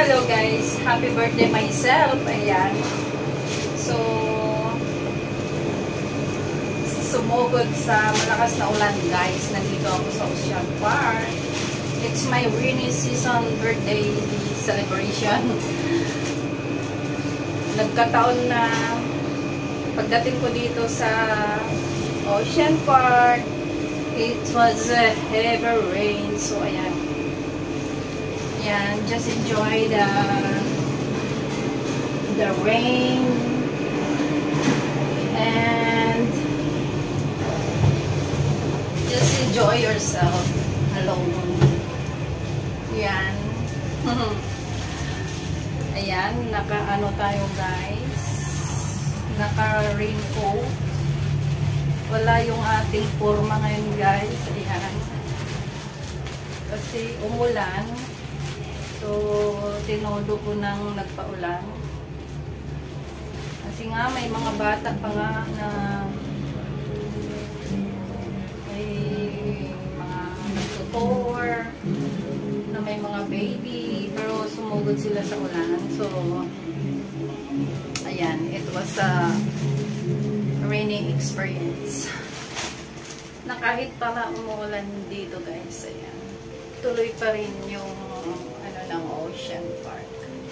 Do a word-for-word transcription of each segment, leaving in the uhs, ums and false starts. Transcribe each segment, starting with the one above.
hello guys. Happy birthday myself. Ayan. So, sumugod sa malakas na ulan guys. Nandito ako sa Ocean Park. It's my rainy season birthday celebration. Nagkataon na pagdating ko dito sa Ocean Park, it was a heavy rain. So, ayan. Ayan, just enjoy the the rain and just enjoy yourself alone. Ayan. Ayan, naka-ano tayo guys. Naka-raincoat. Wala yung ating forma ngayon guys. Ayan. Kasi umulan. So, tinodo ko nang nagpaulan. Kasi nga, may mga bata pa nga na may mga nagtutour, na may mga baby, pero sumugod sila sa ulan. So, ayan, it was a rainy experience. Na kahit pala umuulan dito guys, ayan, tuloy pa rin yung ng Ocean Park.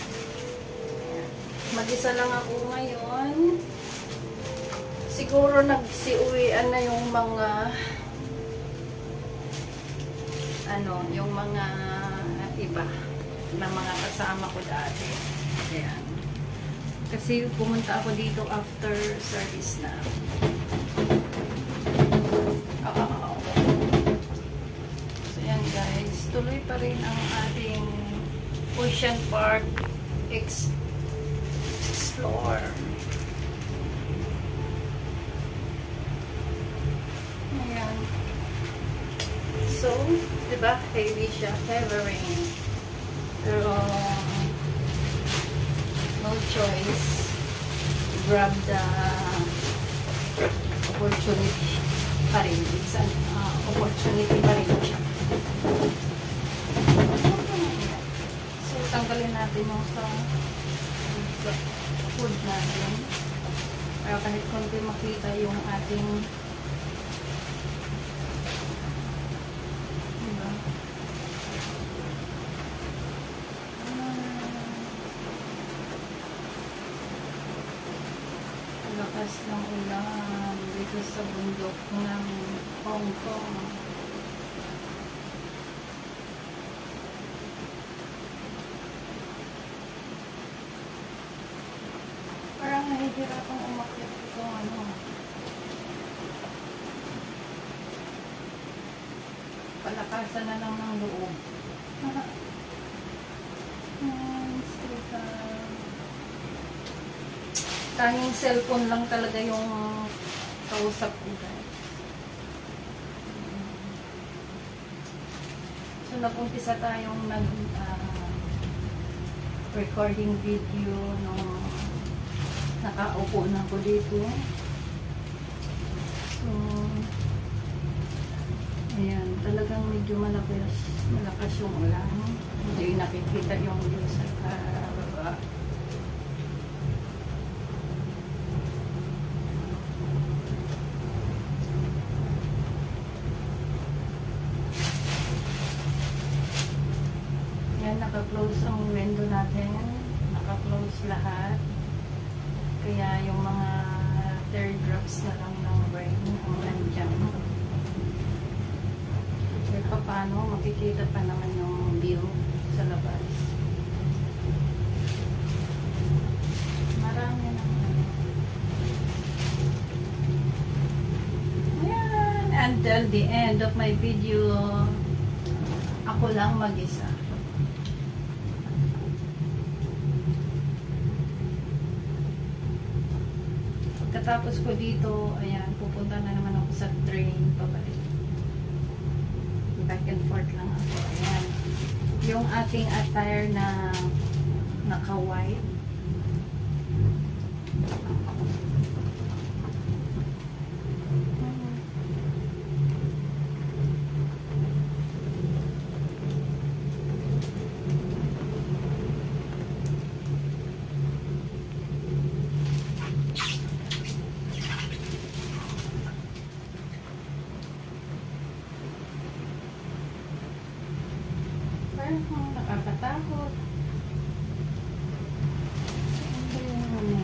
Mag-isa lang ako ngayon. Siguro nagsiuwian na yung mga ano, yung mga iba na mga kasama ko dati. Ayan. Kasi pumunta ako dito after service na. Oh. So yan guys, tuloy pa rin ang ating Ocean Park Explore. Ayan. So, diba? Heavy siya. Heavy rain. Pero, no choice. Grab the opportunity pa rin. It's an uh, opportunity pa rin siya. Tanggalin natin yung sa food natin para kahit konti makita yung ating diba? Ang lakas ng ulan dito sa bundok ng Hong Kong. Nahihirapang umakyat ito, ano. Palakasan na lang ng loob. Tanging cellphone lang talaga yung kausap ko guys. So, napumpisa tayong nag uh, recording video no. Nakaupo na ako dito. So, ayan, talagang medyo malakas, malakas yung ulan. Hindi nakikita yung view sa baba. Ayan, naka-close ang window natin. Naka-close lahat. Kaya yung mga teardrops na lang ng rain ang nandyan. Pero pa paano, makikita pa naman yung view sa labas. Marami naman. Ayan. Until the end of my video, ako lang mag-isa. Tapos ko dito, ayan, pupunta na naman ako sa train pabalik. Back and forth lang ako. Ayan. Yung ating attire na naka-white. Oh, nakakatakot. Ano ba yung ano?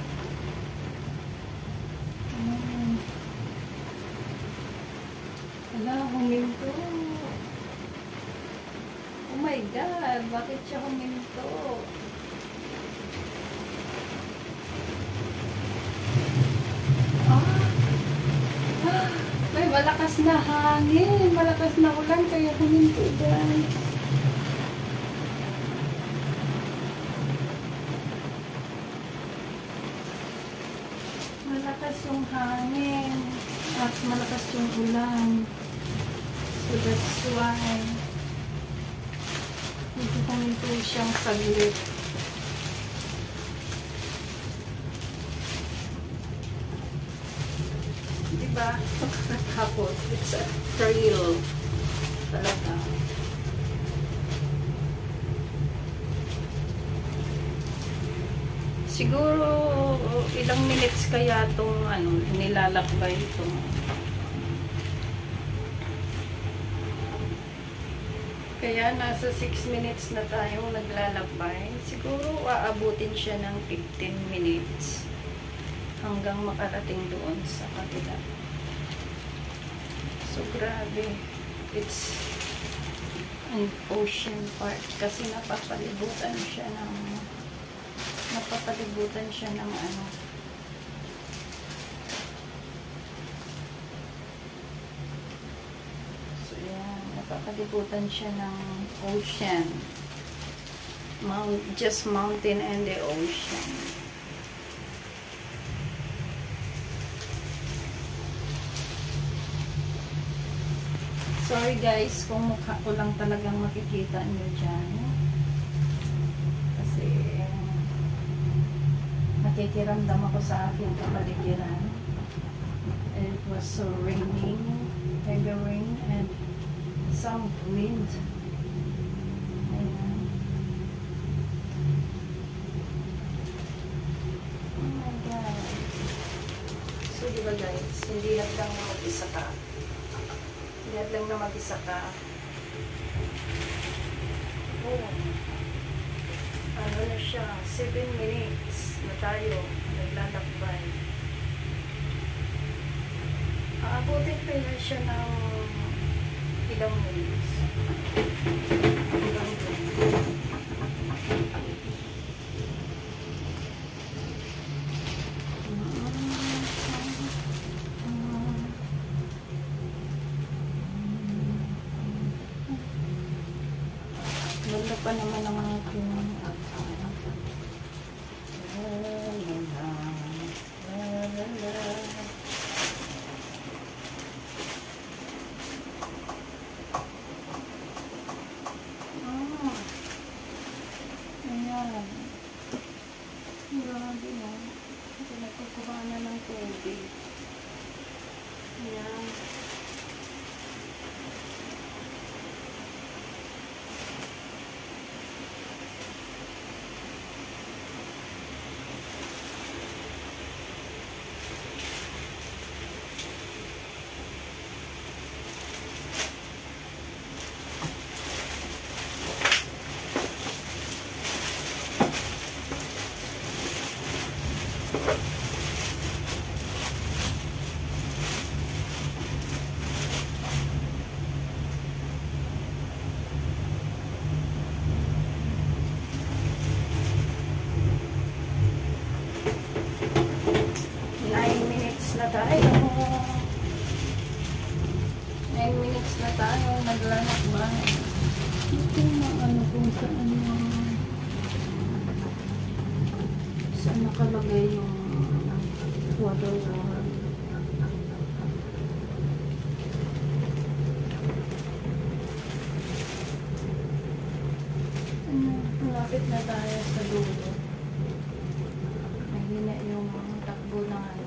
Hmm. Wala, huminto. Oh my God, bakit siya huminto? Ah, ah, may malakas na hangin, malakas na ulan, kaya huminto guys. Malakas yung hangin at malakas yung ulan. So that's why hindi huminto siyang saglit. Diba? Nakakapot. It's a thrill. Talaga. Siguro ilang minutes kaya itong ano, nilalakbay itong kaya nasa six minutes na tayong naglalakbay. Siguro aabutin siya ng fifteen minutes hanggang makarating doon sa kabila. So grabe. It's an ocean part kasi napapalibutan siya ng napapalibutan siya ng ano, so yan, napapalibutan siya ng ocean. Mount, just mountain and the ocean. Sorry guys kung mukha ko lang talagang makikita nyo dyan kasi nakikiramdam ako sa aking kapaligiran. It was so raining, heavy rain, and some wind. Ayan. Oh my God. So diba guys, hindi lang lang na mag-isa ka. Hindi lang na mag-isa ka. Oh. Ano na siya, seven minutes na tayo naglalakbay. Aabutin pa na siya ng ilang minutes. Ilang minutes. Ganda pa naman ang aking nine minutes na tayo naglalakbay. Ito na ano kung saan yung saan nakalagay yung water war. Ano, malapit na tayo sa dulo. Mahina yung takbo ng ano.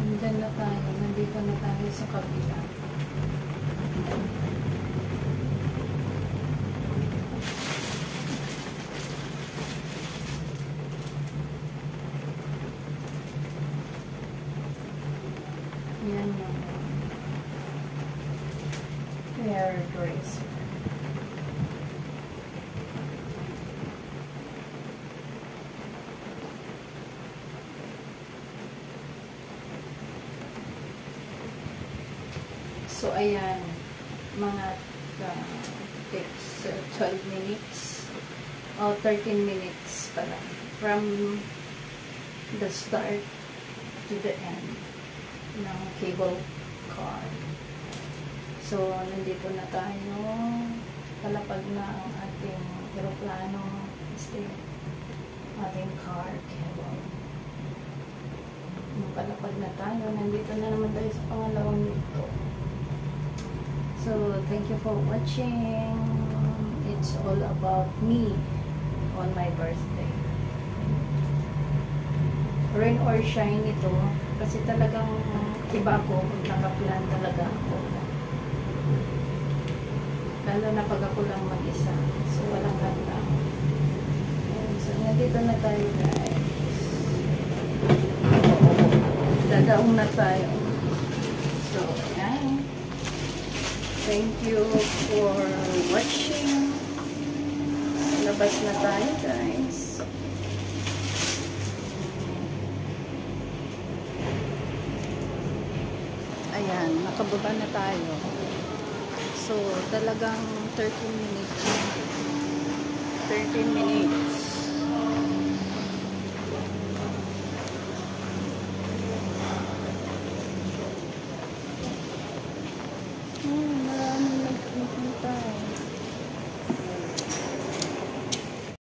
Nandyan na tayo. Nandito na tayo sa kabila. Yan yung hairdresser. So, ayan, mga uh, takes uh, twelve minutes o thirteen minutes pala from the start to the end ng cable car. So, nandito na tayo. Palapag na ang ating aeroplano. Este, ating car cable. Palapag na tayo. Nandito na naman tayo sa pangalawang dito. So, thank you for watching. It's all about me on my birthday. Rain or shine ito. Kasi talagang iba ako kung nakaplan talaga ako. Lalo na pag ako lang mag-isa. So, walang handa. So, nandito na tayo guys. Dadaong na tayo. So, ayan. Thank you for watching. Labas na tayo guys. Ayan, nakababa na tayo. So, talagang thirteen minutes. thirteen minutes.